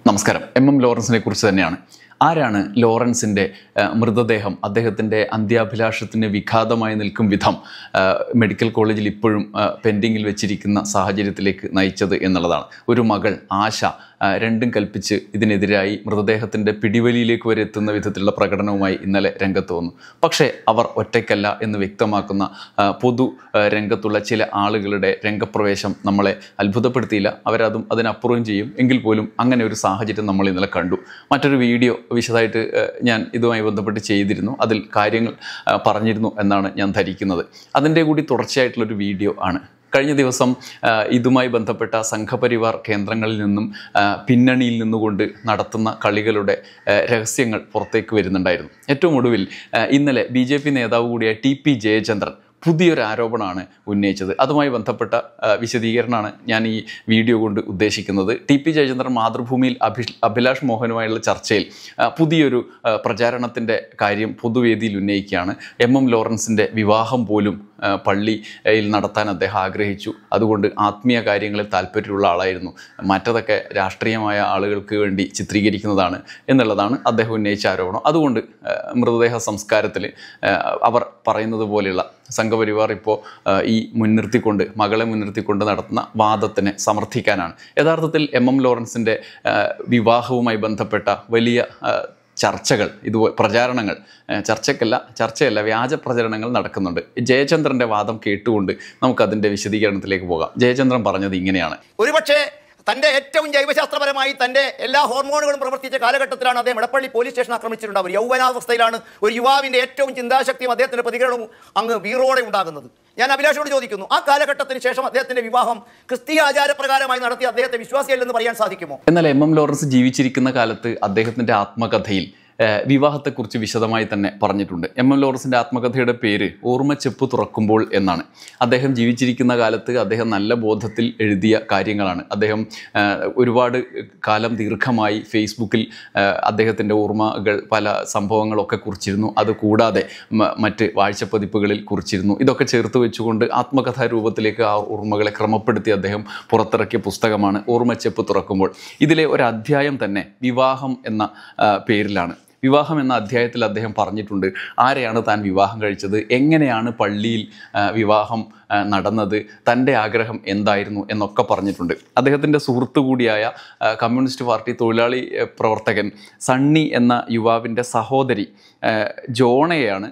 നമസ്കാരം. ലോറൻസിനെ കുറിച്ച് തന്നെയാണ്. ആരാണ് ലോറൻസിൻ്റെ മൃതദേഹം അദ്ദേഹത്തിൻ്റെ അന്ത്യാഭിലാഷത്തിന് വിഘാതമായി നിൽക്കും വിധം മെഡിക്കൽ കോളേജിൽ ഇപ്പോഴും പെൻഡിങ്ങിൽ വെച്ചിരിക്കുന്ന സാഹചര്യത്തിലേക്ക് നയിച്ചത് എന്നുള്ളതാണ്. ഒരു മകൾ ആശ രണ്ടും കൽപ്പിച്ച് ഇതിനെതിരായി മൃതദേഹത്തിൻ്റെ പിടിവലിയിലേക്ക് വരെ എത്തുന്ന വിധത്തിലുള്ള പ്രകടനവുമായി ഇന്നലെ രംഗത്ത് വന്നു. പക്ഷേ അവർ ഒറ്റയ്ക്കല്ല എന്ന് വ്യക്തമാക്കുന്ന പൊതു രംഗത്തുള്ള ചില ആളുകളുടെ രംഗപ്രവേശം നമ്മളെ അത്ഭുതപ്പെടുത്തിയില്ല. അവരതും അതിനപ്പുറവും ചെയ്യും. എങ്കിൽ പോലും അങ്ങനെ ഒരു സാഹചര്യം നമ്മൾ ഇന്നലെ കണ്ടു. മറ്റൊരു വീഡിയോ വിശദമായിട്ട് ഞാൻ ഇതുമായി ബന്ധപ്പെട്ട് ചെയ്തിരുന്നു. അതിൽ കാര്യങ്ങൾ പറഞ്ഞിരുന്നു എന്നാണ് ഞാൻ ധരിക്കുന്നത്. അതിൻ്റെ കൂടി തുടർച്ചയായിട്ടുള്ളൊരു വീഡിയോ ആണ്. കഴിഞ്ഞ ദിവസം ഇതുമായി ബന്ധപ്പെട്ട സംഘപരിവാർ കേന്ദ്രങ്ങളിൽ നിന്നും പിന്നണിയിൽ നിന്നുകൊണ്ട് നടത്തുന്ന കളികളുടെ രഹസ്യങ്ങൾ പുറത്തേക്ക് വരുന്നുണ്ടായിരുന്നു. ഏറ്റവും ഒടുവിൽ ഇന്നലെ BJP നേതാവ് കൂടിയ TP ജയചന്ദ്രൻ പുതിയൊരു ആരോപണമാണ് ഉന്നയിച്ചത്. അതുമായി ബന്ധപ്പെട്ട വിശദീകരണമാണ് ഞാൻ ഈ വീഡിയോ കൊണ്ട് ഉദ്ദേശിക്കുന്നത്. TP ജയചന്ദ്രൻ മാതൃഭൂമിയിൽ അഭിലാഷ് മോഹനുമായുള്ള ചർച്ചയിൽ പുതിയൊരു പ്രചാരണത്തിൻ്റെ കാര്യം പൊതുവേദിയിൽ ഉന്നയിക്കുകയാണ്. ലോറൻസിൻ്റെ വിവാഹം പോലും പള്ളിയിൽ നടത്താൻ അദ്ദേഹം ആഗ്രഹിച്ചു. അതുകൊണ്ട് ആത്മീയ കാര്യങ്ങളിൽ താല്പര്യമുള്ള ആളായിരുന്നു. മറ്റതൊക്കെ രാഷ്ട്രീയമായ ആളുകൾക്ക് വേണ്ടി ചിത്രീകരിക്കുന്നതാണ് എന്നുള്ളതാണ് അദ്ദേഹം ഉന്നയിച്ച ആരോപണം. അതുകൊണ്ട് മൃതദേഹ സംസ്കാരത്തിൽ അവർ പറയുന്നത് പോലെയുള്ള സംഘപരിവാർ ഇപ്പോൾ ഈ മകളെ മുൻനിർത്തിക്കൊണ്ട് നടത്തുന്ന വാദത്തിനെ സമർത്ഥിക്കാനാണ്. യഥാർത്ഥത്തിൽ ലോറൻസിൻ്റെ വിവാഹവുമായി ബന്ധപ്പെട്ട വലിയ ചർച്ചകൾ, ഇതുപോലെ പ്രചാരണങ്ങൾ, ചർച്ചയല്ല വ്യാജ പ്രചരണങ്ങൾ നടക്കുന്നുണ്ട്. ജയചന്ദ്രൻ്റെ വാദം കേട്ടുകൊണ്ട് നമുക്കതിൻ്റെ വിശദീകരണത്തിലേക്ക് പോകാം. ജയചന്ദ്രൻ പറഞ്ഞത് ഇങ്ങനെയാണ്. ഒരുപക്ഷെ തൻ്റെ ഏറ്റവും ജൈവശാസ്ത്രപരമായി തൻ്റെ എല്ലാ ഹോർമോണുകളും പ്രവർത്തിച്ച കാലഘട്ടത്തിലാണ് അദ്ദേഹം എടപ്പള്ളി പോലീസ് സ്റ്റേഷൻ ആക്രമിച്ചിട്ടുണ്ടാവുക. യൗവനാവസ്ഥയിലാണ് ഒരു യുവാവിൻ്റെ ഏറ്റവും ചിന്താശക്തിയും അദ്ദേഹത്തിൻ്റെ പ്രതികരണവും അങ്ങ് വീറോടെ ഉണ്ടാകുന്നത്. ഞാൻ അഭിലാഷോട് ചോദിക്കുന്നു, ആ കാലഘട്ടത്തിന് ശേഷം അദ്ദേഹത്തിൻ്റെ വിവാഹം ക്രിസ്തീയ ആചാരപ്രകാരമായി നടത്തി അദ്ദേഹത്തെ വിശ്വാസിയല്ലെന്ന് പറയാൻ സാധിക്കുമോ? എന്നാൽ ലോറൻസ് ജീവിച്ചിരിക്കുന്ന കാലത്ത് അദ്ദേഹത്തിൻ്റെ ആത്മകഥയിൽ വിവാഹത്തെക്കുറിച്ച് വിശദമായി തന്നെ പറഞ്ഞിട്ടുണ്ട്. ലോറൻസിൻ്റെ ആത്മകഥയുടെ പേര് ഓർമ്മച്ചെപ്പ് തുറക്കുമ്പോൾ എന്നാണ്. അദ്ദേഹം ജീവിച്ചിരിക്കുന്ന കാലത്ത് അദ്ദേഹം നല്ല ബോധത്തിൽ എഴുതിയ കാര്യങ്ങളാണ്. അദ്ദേഹം ഒരുപാട് കാലം ദീർഘമായി ഫേസ്ബുക്കിൽ അദ്ദേഹത്തിൻ്റെ ഓർമ്മകൾ പല സംഭവങ്ങളൊക്കെ കുറിച്ചിരുന്നു. അതുകൂടാതെ മറ്റ് വാഴ്ചപ്പതിപ്പുകളിൽ കുറിച്ചിരുന്നു. ഇതൊക്കെ ചേർത്ത് വെച്ചുകൊണ്ട് ആത്മകഥാ രൂപത്തിലേക്ക് ആ ഓർമ്മകളെ ക്രമപ്പെടുത്തി അദ്ദേഹം പുറത്തിറക്കിയ പുസ്തകമാണ് ഓർമ്മച്ചെപ്പ് തുറക്കുമ്പോൾ. ഇതിലെ ഒരു അധ്യായം തന്നെ വിവാഹം എന്ന പേരിലാണ്. വിവാഹം എന്ന അധ്യായത്തിൽ അദ്ദേഹം പറഞ്ഞിട്ടുണ്ട് ആരെയാണ് താൻ വിവാഹം കഴിച്ചത്, എങ്ങനെയാണ് പള്ളിയിൽ വിവാഹം നടന്നത്, തൻ്റെ ആഗ്രഹം എന്തായിരുന്നു എന്നൊക്കെ പറഞ്ഞിട്ടുണ്ട്. അദ്ദേഹത്തിൻ്റെ സുഹൃത്തു കൂടിയായ കമ്മ്യൂണിസ്റ്റ് പാർട്ടി തൊഴിലാളി പ്രവർത്തകൻ സണ്ണി എന്ന യുവാവിൻ്റെ സഹോദരി ജോണയെയാണ്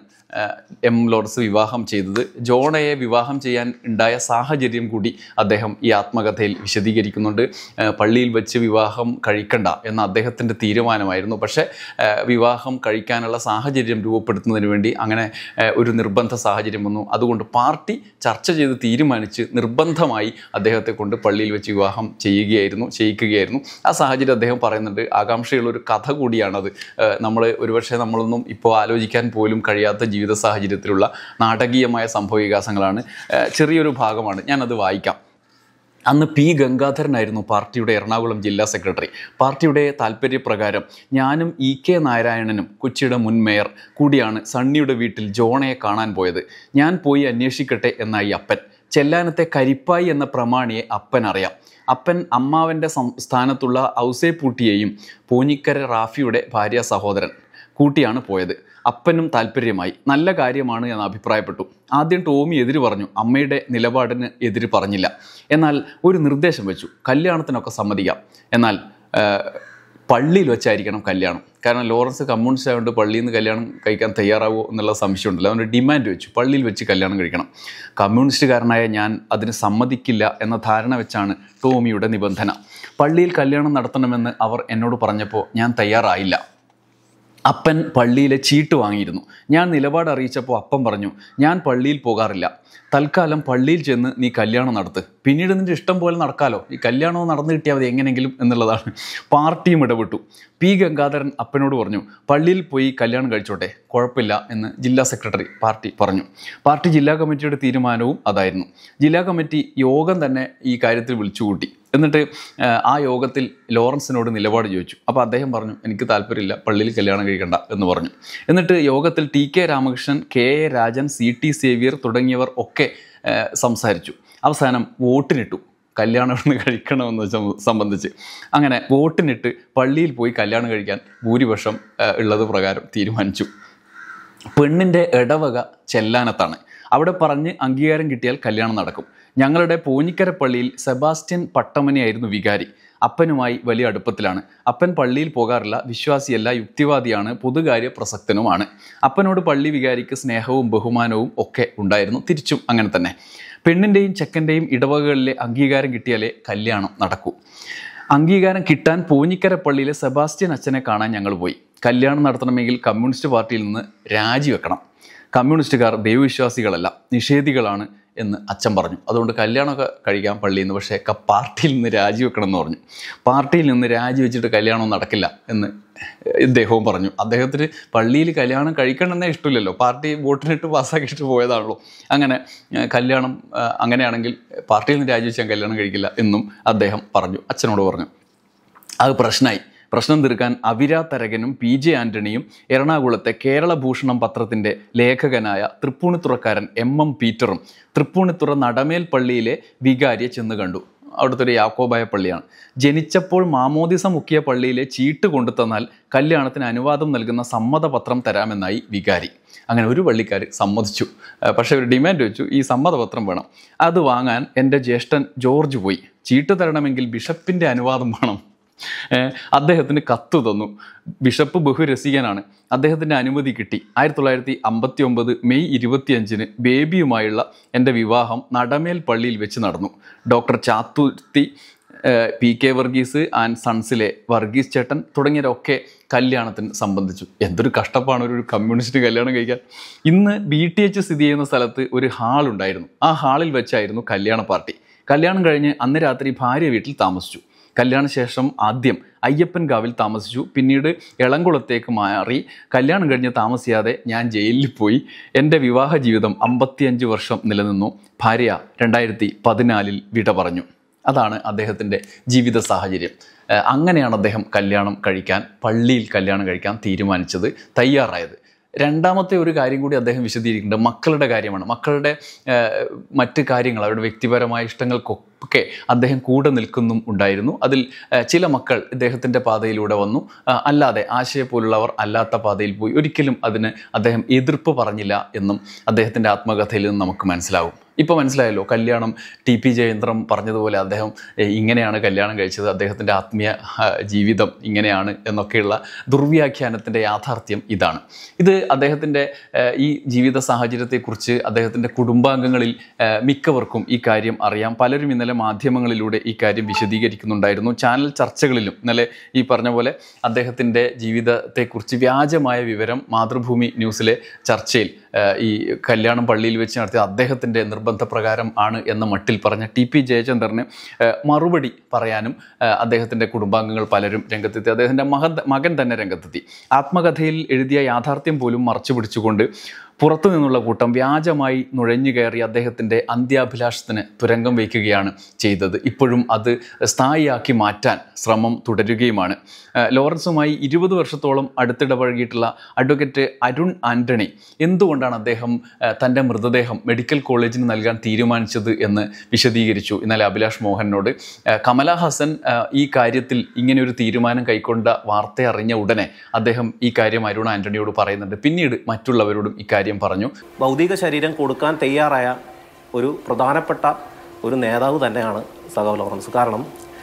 ലോറൻസ് വിവാഹം ചെയ്തത്. ജോണയെ വിവാഹം ചെയ്യാൻ ഉണ്ടായ സാഹചര്യം കൂടി അദ്ദേഹം ഈ ആത്മകഥയിൽ വിശദീകരിക്കുന്നുണ്ട്. പള്ളിയിൽ വെച്ച് വിവാഹം കഴിക്കണ്ട എന്ന അദ്ദേഹത്തിൻ്റെ തീരുമാനമായിരുന്നു. പക്ഷേ വിവാഹം കഴിക്കാനുള്ള സാഹചര്യം രൂപപ്പെടുത്തുന്നതിന് വേണ്ടി അങ്ങനെ ഒരു നിർബന്ധ സാഹചര്യം വന്നു. അതുകൊണ്ട് പാർട്ടി ചർച്ച ചെയ്ത് തീരുമാനിച്ച് നിർബന്ധമായി അദ്ദേഹത്തെ കൊണ്ട് പള്ളിയിൽ വെച്ച് വിവാഹം ചെയ്യിക്കുകയായിരുന്നു. ആ സാഹചര്യം അദ്ദേഹം പറയുന്നുണ്ട്. ആകാംക്ഷയുള്ളൊരു കഥ കൂടിയാണത്. നമ്മളൊന്നും ഇപ്പോൾ ആലോചിക്കാൻ പോലും കഴിയാത്ത ജീവിത സാഹചര്യത്തിലുള്ള നാടകീയമായ സംഭവവികാസങ്ങളാണ്. ചെറിയൊരു ഭാഗമാണ്, ഞാനത് വായിക്കാം. അന്ന് P ഗംഗാധരനായിരുന്നു പാർട്ടിയുടെ എറണാകുളം ജില്ലാ സെക്രട്ടറി. പാർട്ടിയുടെ താല്പര്യപ്രകാരം ഞാനും EK നാരായണനും കൊച്ചിയുടെ മുൻ മേയർ കൂടിയാണ് സണ്ണിയുടെ വീട്ടിൽ ജോണയെ കാണാൻ പോയത്. ഞാൻ പോയി അന്വേഷിക്കട്ടെ എന്നായി അപ്പൻ. ചെല്ലാനത്തെ കരിപ്പായി എന്ന പ്രമാണിയെ അപ്പൻ അറിയാം. അപ്പൻ അമ്മാവൻ്റെ സ്ഥാനത്തുള്ള ഔസേപ്പൂട്ടിയെയും പോഞ്ഞിക്കര റാഫിയുടെ ഭാര്യ സഹോദരൻ കൂട്ടിയാണ് പോയത്. അപ്പനും താല്പര്യമായി, നല്ല കാര്യമാണ് എന്ന് അഭിപ്രായപ്പെട്ടു. ആദ്യം ടോമി എതിര് പറഞ്ഞു, അമ്മയുടെ നിലപാടിന് എതിര് പറഞ്ഞില്ല. എന്നാൽ ഒരു നിർദ്ദേശം വെച്ചു, കല്യാണത്തിനൊക്കെ സമ്മതിക്കാം, എന്നാൽ പള്ളിയിൽ വെച്ചായിരിക്കണം കല്യാണം. കാരണം ലോറൻസ് കമ്മ്യൂണിസ്റ്റ് ആയതുകൊണ്ട് പള്ളിയിൽ നിന്ന് കല്യാണം കഴിക്കാൻ തയ്യാറാവുമോ എന്നുള്ള സംശയമുണ്ടല്ലോ. അതുകൊണ്ട് ഡിമാൻഡ് വെച്ചു, പള്ളിയിൽ വെച്ച് കല്യാണം കഴിക്കണം. കമ്മ്യൂണിസ്റ്റുകാരനായ ഞാൻ അതിന് സമ്മതിക്കില്ല എന്ന ധാരണ വെച്ചാണ് ടോമിയുടെ നിബന്ധന. പള്ളിയിൽ കല്യാണം നടത്തണമെന്ന് അവർ എന്നോട് പറഞ്ഞപ്പോൾ ഞാൻ തയ്യാറായില്ല. അപ്പൻ പള്ളിയിലെ ചീട്ട് വാങ്ങിയിരുന്നു. ഞാൻ നിലപാട് അറിയിച്ചപ്പോൾ അപ്പൻ പറഞ്ഞു, ഞാൻ പള്ളിയിൽ പോകാറില്ല, തൽക്കാലം പള്ളിയിൽ ചെന്ന് നീ കല്യാണം നടത്ത്, പിന്നീട് നിൻ്റെ ഇഷ്ടം പോലെ നടക്കാലോ, ഈ കല്യാണവും നടന്നു കിട്ടിയാൽ മതി എങ്ങനെയെങ്കിലും എന്നുള്ളതാണ്. പാർട്ടിയും ഇടപെട്ടു. P ഗംഗാധരൻ അപ്പനോട് പറഞ്ഞു, പള്ളിയിൽ പോയി കല്യാണം കഴിച്ചോട്ടെ, കുഴപ്പമില്ല എന്ന് ജില്ലാ സെക്രട്ടറി പാർട്ടി പറഞ്ഞു. പാർട്ടി ജില്ലാ കമ്മിറ്റിയുടെ തീരുമാനവും അതായിരുന്നു. ജില്ലാ കമ്മിറ്റി യോഗം തന്നെ ഈ കാര്യത്തിൽ വിളിച്ചുകൂട്ടി. എന്നിട്ട് ആ യോഗത്തിൽ ലോറൻസിനോട് നിലപാട് ചോദിച്ചു. അപ്പോൾ അദ്ദേഹം പറഞ്ഞു, എനിക്ക് താല്പര്യമില്ല, പള്ളിയിൽ കല്യാണം കഴിക്കണ്ട എന്ന് പറഞ്ഞു. എന്നിട്ട് യോഗത്തിൽ TK Ramakrishnan, KA Rajan, CT Xavier തുടങ്ങിയവർ ഒക്കെ സംസാരിച്ചു. അവസാനം വോട്ടിനിട്ടു. കല്യാണം ഇവിടുന്ന് കഴിക്കണമെന്ന് സംബന്ധിച്ച്. അങ്ങനെ വോട്ടിനിട്ട് പള്ളിയിൽ പോയി കല്യാണം കഴിക്കാൻ ഭൂരിപക്ഷം ഉള്ളത് പ്രകാരം തീരുമാനിച്ചു. പെണ്ണിൻ്റെ ഇടവക ചെല്ലാനത്താണ്. അവിടെ പറഞ്ഞ് അംഗീകാരം കിട്ടിയാൽ കല്യാണം നടക്കും. ഞങ്ങളുടെ പൂഞ്ഞിക്കര പള്ളിയിൽ സെബാസ്റ്റ്യൻ പട്ടമനിയായിരുന്നു വികാരി. അപ്പനുമായി വലിയ അടുപ്പത്തിലാണ്. അപ്പൻ പള്ളിയിൽ പോകാറില്ല, വിശ്വാസിയല്ല, യുക്തിവാദിയാണ്, പൊതുകാര്യ പ്രസക്തനുമാണ്. അപ്പനോട് പള്ളി വികാരിക്ക് സ്നേഹവും ബഹുമാനവും ഒക്കെ ഉണ്ടായിരുന്നു. തിരിച്ചും അങ്ങനെ തന്നെ. പെണ്ണിൻ്റെയും ചെക്കൻ്റെയും ഇടവകകളിലെ അംഗീകാരം കിട്ടിയാലേ കല്യാണം നടക്കൂ. അംഗീകാരം കിട്ടാൻ പൂഞ്ഞിക്കര പള്ളിയിലെ സെബാസ്റ്റ്യൻ അച്ഛനെ കാണാൻ ഞങ്ങൾ പോയി. കല്യാണം നടത്തണമെങ്കിൽ കമ്മ്യൂണിസ്റ്റ് പാർട്ടിയിൽ നിന്ന് രാജിവെക്കണം. കമ്മ്യൂണിസ്റ്റുകാർ ദൈവവിശ്വാസികളല്ല, നിഷേധികളാണ് എന്ന് അച്ഛൻ പറഞ്ഞു. അതുകൊണ്ട് കല്യാണമൊക്കെ കഴിക്കാൻ പള്ളിയിൽ നിന്ന്, പക്ഷേ പാർട്ടിയിൽ നിന്ന് രാജിവെക്കണം എന്ന് പറഞ്ഞു. പാർട്ടിയിൽ നിന്ന് രാജിവെച്ചിട്ട് കല്യാണം നടക്കില്ല എന്ന് ഇദ്ദേഹവും പറഞ്ഞു. അദ്ദേഹത്തിന് പള്ളിയിൽ കല്യാണം കഴിക്കണമെന്നേ ഇഷ്ടമില്ലല്ലോ, പാർട്ടി വോട്ടിനിട്ട് പാസ്സാക്കിയിട്ട് പോയതാണല്ലോ. അങ്ങനെ കല്യാണം അങ്ങനെയാണെങ്കിൽ പാർട്ടിയിൽ നിന്ന് രാജിവെച്ചാൽ കല്യാണം കഴിക്കില്ല എന്നും അദ്ദേഹം പറഞ്ഞു, അച്ഛനോട് പറഞ്ഞു. അത് പ്രശ്നമായി. പ്രശ്നം തീർക്കാൻ അവിര തരകനും PJ ആൻ്റണിയും എറണാകുളത്തെ കേരളഭൂഷണം പത്രത്തിൻ്റെ ലേഖകനായ തൃപ്പൂണിത്തുറക്കാരൻ MM പീറ്ററും തൃപ്പൂണിത്തുറ നടമേൽ പള്ളിയിലെ വികാരിയെ ചെന്ന് കണ്ടു. അവിടുത്തെ ഒരു യാക്കോബായ പള്ളിയാണ്. ജനിച്ചപ്പോൾ മാമോദിസ മുക്കിയ പള്ളിയിലെ ചീട്ട് കൊണ്ടു തന്നാൽ കല്യാണത്തിന് അനുവാദം നൽകുന്ന സമ്മതപത്രം തരാമെന്നായി വികാരി. അങ്ങനെ ഒരു പള്ളിക്കാർ സമ്മതിച്ചു. പക്ഷേ ഒരു ഡിമാൻഡ് വെച്ചു, ഈ സമ്മതപത്രം വേണം. അത് വാങ്ങാൻ എൻ്റെ ജ്യേഷ്ഠൻ ജോർജ് പോയി. ചീട്ട് തരണമെങ്കിൽ ബിഷപ്പിൻ്റെ അനുവാദം വേണം. അദ്ദേഹത്തിന് കത്ത് തന്നു. ബിഷപ്പ് ബഹുരസികനാണ്. അദ്ദേഹത്തിൻ്റെ അനുമതി കിട്ടി. 1959 മെയ് 25 ബേബിയുമായുള്ള എൻ്റെ വിവാഹം നടമേൽ പള്ളിയിൽ വെച്ച് നടന്നു. Doctor Chathuthi, PK Varghese and സൺസിലെ വർഗീസ് ചേട്ടൻ തുടങ്ങിയവരൊക്കെ കല്യാണത്തിന് സംബന്ധിച്ചു. എന്തൊരു കഷ്ടപ്പാണ് ഒരു കമ്മ്യൂണിസ്റ്റ് കല്യാണം കഴിക്കാൻ. ഇന്ന് BTH സ്ഥിതി ചെയ്യുന്ന സ്ഥലത്ത് ഒരു ഹാളുണ്ടായിരുന്നു. ആ ഹാളിൽ വെച്ചായിരുന്നു കല്യാണ പാർട്ടി. കല്യാണം കഴിഞ്ഞ് അന്ന് രാത്രി ഭാര്യ വീട്ടിൽ താമസിച്ചു. കല്യാണശേഷം ആദ്യം അയ്യപ്പൻകാവിൽ താമസിച്ചു. പിന്നീട് എളംകുളത്തേക്ക് മാറി. കല്യാണം കഴിഞ്ഞ് താമസിയാതെ ഞാൻ ജയിലിൽ പോയി. എൻ്റെ വിവാഹ ജീവിതം 55 വർഷം നിലനിന്നു. ഭാര്യ 2014 വിട പറഞ്ഞു. അതാണ് അദ്ദേഹത്തിൻ്റെ ജീവിത സാഹചര്യം. അങ്ങനെയാണ് അദ്ദേഹം പള്ളിയിൽ കല്യാണം കഴിക്കാൻ തീരുമാനിച്ചത്, തയ്യാറായത്. രണ്ടാമത്തെ ഒരു കാര്യം കൂടി അദ്ദേഹം വിശദീകരിക്കുന്നുണ്ട്. മക്കളുടെ കാര്യമാണ്. മക്കളുടെ മറ്റ് കാര്യങ്ങൾ, അവരുടെ വ്യക്തിപരമായ ഇഷ്ടങ്ങൾക്കൊക്കെ അദ്ദേഹം കൂടെ നിൽക്കുന്നും ഉണ്ടായിരുന്നു. അതിൽ ചില മക്കൾ ഇദ്ദേഹത്തിൻ്റെ പാതയിലൂടെ വന്നു, അല്ലാതെ ആശയെ പോലുള്ളവർ അല്ലാത്ത പാതയിൽ പോയി. ഒരിക്കലും അതിന് അദ്ദേഹം എതിർപ്പ് പറഞ്ഞില്ല എന്നും അദ്ദേഹത്തിൻ്റെ ആത്മകഥയിൽ നിന്ന് നമുക്ക് മനസ്സിലാവും. ഇപ്പോൾ മനസ്സിലായല്ലോ, കല്യാണം TP ജയേന്ദ്രം പറഞ്ഞതുപോലെ അദ്ദേഹം ഇങ്ങനെയാണ് കല്യാണം കഴിച്ചത്, അദ്ദേഹത്തിൻ്റെ ആത്മീയ ജീവിതം ഇങ്ങനെയാണ് എന്നൊക്കെയുള്ള ദുർവ്യാഖ്യാനത്തിൻ്റെ യാഥാർത്ഥ്യം ഇതാണ്. ഇത് അദ്ദേഹത്തിൻ്റെ ഈ ജീവിത സാഹചര്യത്തെക്കുറിച്ച് അദ്ദേഹത്തിൻ്റെ കുടുംബാംഗങ്ങളിൽ മിക്കവർക്കും ഈ കാര്യം അറിയാം. പലരും ഇന്നലെ മാധ്യമങ്ങളിലൂടെ ഈ കാര്യം വിശദീകരിക്കുന്നുണ്ടായിരുന്നു. ചാനൽ ചർച്ചകളിലും ഇന്നലെ ഈ പറഞ്ഞ പോലെ അദ്ദേഹത്തിൻ്റെ ജീവിതത്തെക്കുറിച്ച് വ്യാജമായ വിവരം മാതൃഭൂമി ന്യൂസിലെ ചർച്ചയിൽ ഈ കല്യാണം പള്ളിയിൽ വെച്ച് നടത്തിയ അദ്ദേഹത്തിൻ്റെ നിർബന്ധപ്രകാരം ആണ് എന്ന മട്ടിൽ പറഞ്ഞ TP ജയചന്ദ്രന് മറുപടി പറയാനും അദ്ദേഹത്തിൻ്റെ കുടുംബാംഗങ്ങൾ പലരും രംഗത്തെത്തി. അദ്ദേഹത്തിൻ്റെ മകൻ തന്നെ രംഗത്തെത്തി. ആത്മകഥയിൽ എഴുതിയ യാഥാർത്ഥ്യം പോലും മറച്ചു പിടിച്ചുകൊണ്ട് പുറത്തു നിന്നുള്ള കൂട്ടം വ്യാജമായി നുഴഞ്ഞു കയറി അദ്ദേഹത്തിൻ്റെ അന്ത്യാഭിലാഷത്തിന് തുരങ്കം വയ്ക്കുകയാണ് ചെയ്തത്. ഇപ്പോഴും അത് സ്ഥായിയാക്കി മാറ്റാൻ ശ്രമം തുടരുകയുമാണ്. ലോറൻസുമായി 20 വർഷത്തോളം അടുത്തിടപഴകിയിട്ടുള്ള അഡ്വക്കേറ്റ് അരുൺ ആൻ്റണി എന്തുകൊണ്ടാണ് അദ്ദേഹം തൻ്റെ മൃതദേഹം മെഡിക്കൽ കോളേജിന് നൽകാൻ തീരുമാനിച്ചത് എന്ന് വിശദീകരിച്ചു ഇന്നലെ അഭിലാഷ് മോഹനോട്. കമല ഹാസൻ ഈ കാര്യത്തിൽ ഇങ്ങനെയൊരു തീരുമാനം കൈക്കൊണ്ട വാർത്ത അറിഞ്ഞ ഉടനെ അദ്ദേഹം ഈ കാര്യം അരുൺ ആൻ്റണിയോട് പറയുന്നുണ്ട്. പിന്നീട് മറ്റുള്ളവരോടും ഇക്കാര്യം പറഞ്ഞു. ഭൗതിക ശരീരം കൊടുക്കാൻ തയ്യാറായ ഒരു പ്രധാനപ്പെട്ട ഒരു നേതാവ് തന്നെയാണ് സഖാവ് ലോറൻസ്. കാരണം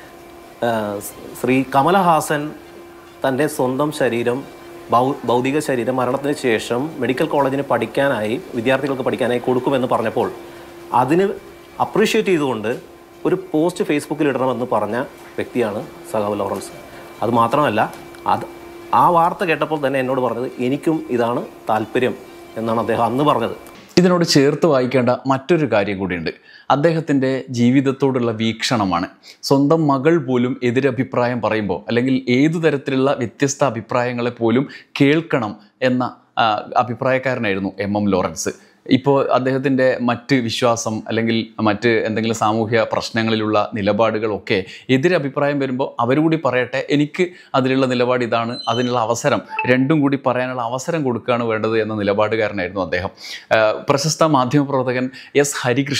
ശ്രീ കമലഹാസൻ തൻ്റെ സ്വന്തം ശരീരം, ഭൗതിക ശരീരം മരണത്തിന് ശേഷം മെഡിക്കൽ കോളേജിന് പഠിക്കാനായി, വിദ്യാർത്ഥികൾക്ക് പഠിക്കാനായി കൊടുക്കുമെന്ന് പറഞ്ഞപ്പോൾ അതിന് അപ്രീഷിയേറ്റ് ചെയ്തുകൊണ്ട് ഒരു പോസ്റ്റ് ഫേസ്ബുക്കിൽ ഇടണമെന്ന് പറഞ്ഞ വ്യക്തിയാണ് സഖാവ് ലോറൻസ്. അതുമാത്രമല്ല, ആ വാർത്ത കേട്ടപ്പോൾ തന്നെ എന്നോട് പറഞ്ഞത് എനിക്കും ഇതാണ് താല്പര്യം എന്നാണ് അദ്ദേഹം അന്ന് പറഞ്ഞത്. ഇതിനോട് ചേർത്ത് വായിക്കേണ്ട മറ്റൊരു കാര്യം കൂടിയുണ്ട്. അദ്ദേഹത്തിൻ്റെ ജീവിതത്തോടുള്ള വീക്ഷണമാണ്. സ്വന്തം മകൾ പോലും എതിരഭിപ്രായം പറയുമ്പോൾ, അല്ലെങ്കിൽ ഏതു തരത്തിലുള്ള വ്യത്യസ്ത അഭിപ്രായങ്ങളെ പോലും കേൾക്കണം എന്ന അഭിപ്രായക്കാരനായിരുന്നു MM ലോറൻസ്. ഇപ്പോൾ അദ്ദേഹത്തിൻ്റെ മറ്റ് വിശ്വാസം അല്ലെങ്കിൽ മറ്റ് എന്തെങ്കിലും സാമൂഹ്യ പ്രശ്നങ്ങളിലുള്ള നിലപാടുകളൊക്കെ എതിരഭിപ്രായം വരുമ്പോൾ അവരുകൂടി പറയട്ടെ, എനിക്ക് അതിലുള്ള നിലപാട് ഇതാണ്, അതിനുള്ള അവസരം രണ്ടും കൂടി പറയാനുള്ള അവസരം കൊടുക്കുകയാണ് വേണ്ടത് എന്ന നിലപാടുകാരനായിരുന്നു അദ്ദേഹം. പ്രശസ്ത മാധ്യമപ്രവർത്തകൻ S ഹരികൃഷ്ണൻ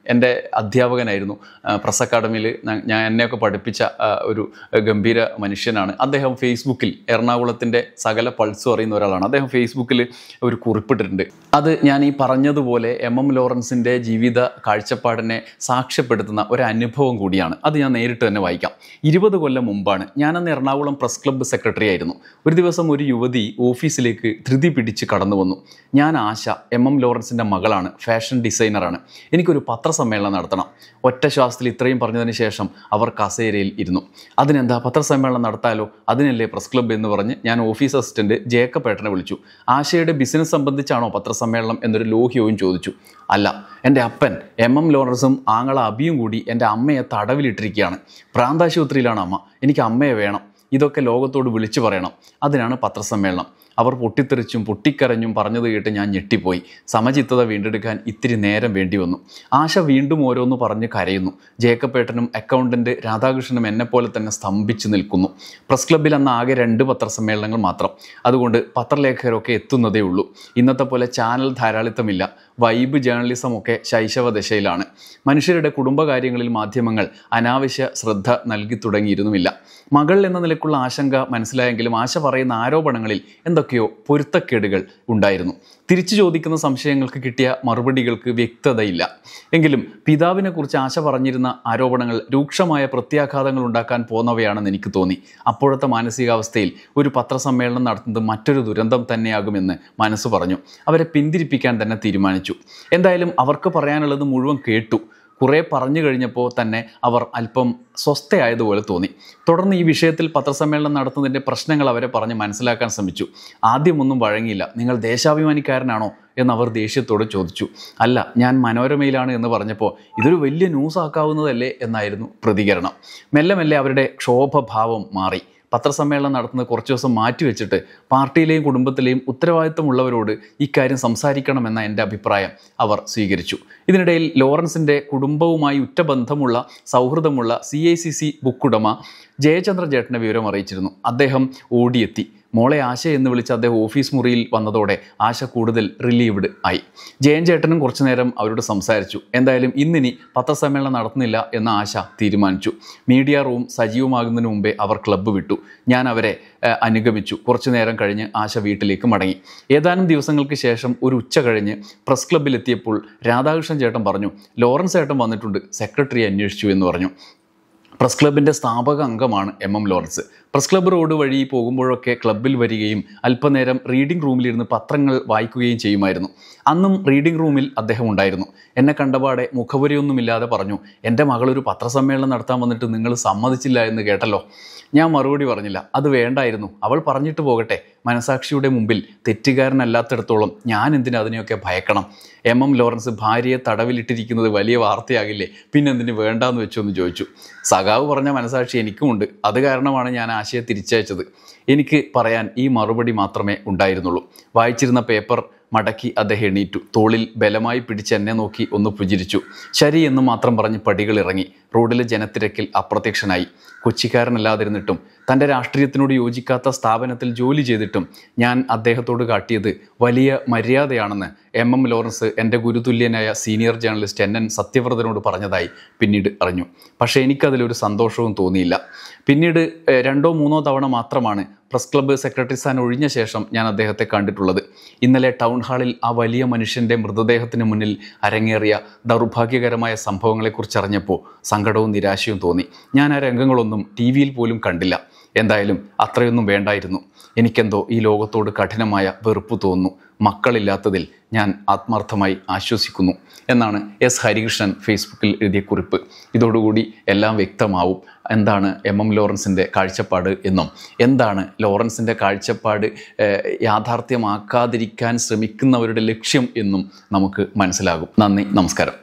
എൻ്റെ അധ്യാപകനായിരുന്നു. പ്രസ് അക്കാഡമിയിൽ എന്നെയൊക്കെ പഠിപ്പിച്ച ഒരു ഗംഭീര മനുഷ്യനാണ് അദ്ദേഹം. ഫേസ്ബുക്കിൽ എറണാകുളത്തിൻ്റെ സകല പൾസും അറിയുന്ന ഒരാളാണ്. അദ്ദേഹം ഫേസ്ബുക്കിൽ ഒരു കുറിപ്പിട്ടിട്ടുണ്ട്. അത് ഞാൻ ഈ പറഞ്ഞതുപോലെ MM ലോറൻസിൻ്റെ ജീവിത കാഴ്ചപ്പാടിനെ സാക്ഷ്യപ്പെടുത്തുന്ന ഒരു അനുഭവം കൂടിയാണ്. അത് ഞാൻ നേരിട്ട് തന്നെ വായിക്കാം. 20 കൊല്ലം മുമ്പാണ്. ഞാനന്ന് എറണാകുളം പ്രസ് ക്ലബ്ബ് സെക്രട്ടറി ആയിരുന്നു. ഒരു ദിവസം ഒരു യുവതി ഓഫീസിലേക്ക് ധൃതി പിടിച്ച് കടന്നു വന്നു. ഞാൻ ആശ, MM ലോറൻസിൻ്റെ മകളാണ്, ഫാഷൻ ഡിസൈനറാണ്. എനിക്കൊരു പത്രസമ്മേളനം നടത്തണം. ഒറ്റ ശ്വാസത്തിൽ ഇത്രയും പറഞ്ഞതിന് ശേഷം അവർ കസേരയിൽ ഇരുന്നു. അതിനെന്താ, പത്രസമ്മേളനം നടത്താലോ, അതിനല്ലേ പ്രസ് ക്ലബ്ബ് എന്ന് പറഞ്ഞ് ഞാൻ ഓഫീസ് അസിസ്റ്റൻറ്റ് ജേക്കബ് ഏട്ടനെ വിളിച്ചു. ആശയുടെ ബിസിനസ് സംബന്ധിച്ചാണോ പത്രസമ്മേളനം എന്നൊരു ലോഹ്യവും ചോദിച്ചു. അല്ല, എൻ്റെ അപ്പൻ MM ലോറൻസും ആങ്ങള അബിയും കൂടി എൻ്റെ അമ്മയെ തടവിലിട്ടിരിക്കുകയാണ്. പ്രാന്താശുപത്രിയിലാണ് അമ്മ. എനിക്ക് അമ്മയെ വേണം. ഇതൊക്കെ ലോകത്തോട് വിളിച്ചു പറയണം. അതിനാണ് പത്രസമ്മേളനം. അവർ പൊട്ടിത്തെറിച്ചും പൊട്ടിക്കരഞ്ഞും പറഞ്ഞത് കേട്ട് ഞാൻ ഞെട്ടിപ്പോയി. സമചിത്തത വീണ്ടെടുക്കാൻ ഇത്തിരി നേരം വേണ്ടി വന്നു. ആശ വീണ്ടും ഓരോന്ന് പറഞ്ഞ് കരയുന്നു. ജേക്കബ് ഏട്ടനും അക്കൗണ്ടൻറ്റ് രാധാകൃഷ്ണനും എന്നെപ്പോലെ തന്നെ സ്തംഭിച്ചു നിൽക്കുന്നു. പ്രസ് ക്ലബ്ബിൽ അന്ന് ആകെ 2 പത്രസമ്മേളനങ്ങൾ മാത്രം. അതുകൊണ്ട് പത്രലേഖകരൊക്കെ എത്തുന്നതേ ഉള്ളൂ. ഇന്നത്തെ പോലെ ചാനൽ ധാരാളിത്തമില്ല. വൈബ് ജേർണലിസമൊക്കെ ശൈശവ ദശയിലാണ്. മനുഷ്യരുടെ കുടുംബകാര്യങ്ങളിൽ മാധ്യമങ്ങൾ അനാവശ്യ ശ്രദ്ധ നൽകി തുടങ്ങിയിരുന്നുമില്ല. മകൾ എന്ന നിലക്കുള്ള ആശങ്ക മനസ്സിലായെങ്കിലും ആശ പറയുന്ന ആരോപണങ്ങളിൽ എന്തൊക്കെയോ പൊരുത്തക്കേടുകൾ ഉണ്ടായിരുന്നു. തിരിച്ചു ചോദിക്കുന്ന സംശയങ്ങൾക്ക് കിട്ടിയ മറുപടികൾക്ക് വ്യക്തതയില്ല. എങ്കിലും പിതാവിനെക്കുറിച്ച് ആശ പറഞ്ഞിരുന്ന ആരോപണങ്ങൾ രൂക്ഷമായ പ്രത്യാഘാതങ്ങൾ ഉണ്ടാക്കാൻ പോന്നവയാണെന്ന് എനിക്ക് തോന്നി. അപ്പോഴത്തെ മാനസികാവസ്ഥയിൽ ഒരു പത്രസമ്മേളനം നടത്തുന്നത് മറ്റൊരു ദുരന്തം തന്നെയാകുമെന്ന് മനസ്സ് പറഞ്ഞു. അവരെ പിന്തിരിപ്പിക്കാൻ തന്നെ തീരുമാനിച്ചു. എന്തായാലും അവർക്ക് പറയാനുള്ളത് മുഴുവൻ കേട്ടു. കുറേ പറഞ്ഞു കഴിഞ്ഞപ്പോൾ തന്നെ അവർ അല്പം സ്വസ്ഥയായതുപോലെ തോന്നി. തുടർന്ന് ഈ വിഷയത്തിൽ പത്രസമ്മേളനം നടത്തുന്നതിൻ്റെ പ്രശ്നങ്ങൾ അവരെ പറഞ്ഞ് മനസ്സിലാക്കാൻ ശ്രമിച്ചു. ആദ്യമൊന്നും വഴങ്ങിയില്ല. നിങ്ങൾ ദേശാഭിമാനിക്കാരനാണോ എന്നവർ ദേഷ്യത്തോട് ചോദിച്ചു. അല്ല, ഞാൻ മനോരമയിലാണ് എന്ന് പറഞ്ഞപ്പോൾ ഇതൊരു വലിയ ന്യൂസ് ആക്കാവുന്നതല്ലേ എന്നായിരുന്നു പ്രതികരണം. മെല്ലെ മെല്ലെ അവരുടെ ക്ഷോഭഭാവം മാറി. പത്രസമ്മേളനം നടത്തുന്നത് കുറച്ച് ദിവസം മാറ്റിവെച്ചിട്ട് പാർട്ടിയിലെയും കുടുംബത്തിലെയും ഉത്തരവാദിത്തമുള്ളവരോട് ഇക്കാര്യം സംസാരിക്കണമെന്ന എൻ്റെ അഭിപ്രായം അവർ സ്വീകരിച്ചു. ഇതിനിടയിൽ ലോറൻസിൻ്റെ കുടുംബവുമായി ഉറ്റബന്ധമുള്ള സൗഹൃദമുള്ള CICC ബുക്കുടമ ജയചന്ദ്ര ചേട്ടനെ വിവരം അറിയിച്ചിരുന്നു. അദ്ദേഹം ഓടിയെത്തി. മോളെ ആശ എന്ന് വിളിച്ച് അദ്ദേഹം ഓഫീസ് മുറിയിൽ വന്നതോടെ ആശ കൂടുതൽ റിലീവ്ഡ് ആയി. ജയൻ ചേട്ടനും കുറച്ചു നേരം അവരോട് സംസാരിച്ചു. എന്തായാലും ഇന്നിനി പത്രസമ്മേളനം നടത്തുന്നില്ല എന്ന് ആശ തീരുമാനിച്ചു. മീഡിയ റൂം സജീവമാകുന്നതിന് മുമ്പേ അവർ ക്ലബ്ബ് വിട്ടു. ഞാൻ അവരെ അനുഗമിച്ചു. കുറച്ചു നേരം കഴിഞ്ഞ് ആശ വീട്ടിലേക്ക് മടങ്ങി. ഏതാനും ദിവസങ്ങൾക്ക് ശേഷം ഒരു ഉച്ച കഴിഞ്ഞ് പ്രസ് ക്ലബ്ബിലെത്തിയപ്പോൾ രാധാകൃഷ്ണൻ ചേട്ടൻ പറഞ്ഞു, ലോറൻസ് ചേട്ടൻ വന്നിട്ടുണ്ട്, സെക്രട്ടറി അന്വേഷിച്ചു എന്ന് പറഞ്ഞു. പ്രസ് ക്ലബിൻ്റെ സ്ഥാപക അംഗമാണ് MM Lawrence. Press club road വഴി പോകുമ്പോഴൊക്കെ ക്ലബ്ബിൽ വരികയും അല്പനേരം റീഡിംഗ് റൂമിലിരുന്ന് പത്രങ്ങൾ വായിക്കുകയും ചെയ്യുമായിരുന്നു. അന്നും റീഡിംഗ് റൂമിൽ അദ്ദേഹം ഉണ്ടായിരുന്നു. എന്നെ കണ്ടപാടെ മുഖവരിയൊന്നുമില്ലാതെ പറഞ്ഞു, എൻ്റെ മകളൊരു പത്രസമ്മേളനം നടത്താൻ വന്നിട്ട് നിങ്ങൾ സമ്മതിച്ചില്ല എന്ന് കേട്ടല്ലോ. ഞാൻ മറുപടി പറഞ്ഞില്ല. അത് വേണ്ടായിരുന്നു. അവൾ പറഞ്ഞിട്ട് പോകട്ടെ. മനസാക്ഷിയുടെ മുമ്പിൽ തെറ്റുകാരനല്ലാത്തിടത്തോളം ഞാൻ എന്തിനാ അതിനെയൊക്കെ ഭയക്കണം? MM ലോറൻസ് ഭാര്യയെ തടവിലിട്ടിരിക്കുന്നത് വലിയ വാർത്തയാകില്ലേ? പിന്നെന്തിന് വേണ്ടാന്ന് വെച്ചൊന്ന് ചോദിച്ചു. സഖാവ് പറഞ്ഞ മനസാക്ഷി എനിക്കുമുണ്ട്. അത് കാരണമാണ് ഞാൻ ആശയെ തിരിച്ചയച്ചത്. എനിക്ക് പറയാൻ ഈ മറുപടി മാത്രമേ ഉണ്ടായിരുന്നുള്ളൂ. വായിച്ചിരുന്ന പേപ്പർ മടക്കി അദ്ദേഹം എണീറ്റു. തോളിൽ ബലമായി പിടിച്ച് എന്നെ നോക്കി ഒന്ന് പുഞ്ചിരിച്ചു. ശരി എന്ന് മാത്രം പറഞ്ഞ് പടികൾ ഇറങ്ങി. റോഡിലെ ജനത്തിരക്കിൽ അപ്രത്യക്ഷനായി. കൊച്ചിക്കാരനല്ലാതിരുന്നിട്ടും തൻ്റെ രാഷ്ട്രീയത്തിനോട് യോജിക്കാത്ത സ്ഥാപനത്തിൽ ജോലി ചെയ്തിട്ടും ഞാൻ അദ്ദേഹത്തോട് കാട്ടിയത് വലിയ മര്യാദയാണെന്ന് MM ലോറൻസ് എൻ്റെ ഗുരുതുല്യനായ സീനിയർ ജേർണലിസ്റ്റ് NN സത്യവ്രതനോട് പറഞ്ഞതായി പിന്നീട് അറിഞ്ഞു. പക്ഷേ എനിക്കതിലൊരു സന്തോഷവും തോന്നിയില്ല. പിന്നീട് 2-3 തവണ മാത്രമാണ് പ്രസ് ക്ലബ്ബ് സെക്രട്ടറി സ്ഥാനം ഒഴിഞ്ഞ ശേഷം ഞാൻ അദ്ദേഹത്തെ കണ്ടിട്ടുള്ളത്. ഇന്നലെ ടൗൺ ഹാളിൽ ആ വലിയ മനുഷ്യൻ്റെ മൃതദേഹത്തിന് മുന്നിൽ അരങ്ങേറിയ ദൗർഭാഗ്യകരമായ സംഭവങ്ങളെക്കുറിച്ച് അറിഞ്ഞപ്പോൾ സങ്കടവും നിരാശയും തോന്നി. ഞാൻ ആ രംഗങ്ങളൊന്നും TV-യിൽ പോലും കണ്ടില്ല. എന്തായാലും അത്രയൊന്നും വേണ്ടായിരുന്നു. എനിക്കെന്തോ ഈ ലോകത്തോട് കഠിനമായ വെറുപ്പ് തോന്നുന്നു. മക്കളില്ലാത്തതിൽ ഞാൻ ആത്മാർത്ഥമായി ആശ്വസിക്കുന്നു എന്നാണ് S. ഹരികൃഷ്ണൻ ഫേസ്ബുക്കിൽ എഴുതിയ കുറിപ്പ്. ഇതോടുകൂടി എല്ലാം വ്യക്തമാവും എന്താണ് MM ലോറൻസിൻ്റെ കാഴ്ചപ്പാട് എന്നും എന്താണ് ലോറൻസിൻ്റെ കാഴ്ചപ്പാട് യാഥാർത്ഥ്യമാക്കാതിരിക്കാൻ ശ്രമിക്കുന്നവരുടെ ലക്ഷ്യം എന്നും നമുക്ക് മനസ്സിലാകും. നന്ദി, നമസ്കാരം.